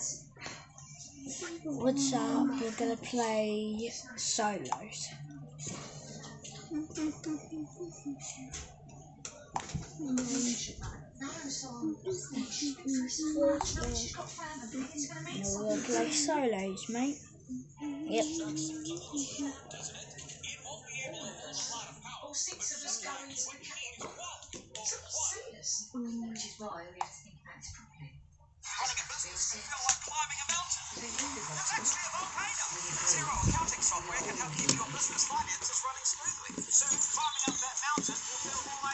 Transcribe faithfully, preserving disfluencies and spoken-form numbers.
What's up? We're gonna play solos. No, we'll play solos, mate. Yep. Which is why we have to think about it properly. Running a business can feel like climbing a mountain. There's actually a volcano. Zero accounting software can help keep your business finances running smoothly. Soon, climbing up that mountain will feel more like